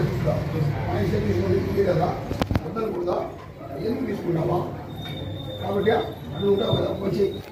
పైసలు తీసుకుని కదా అందరూ కూడా ఎందుకు తీసుకున్నావా కాబట్టి నువ్వు వచ్చి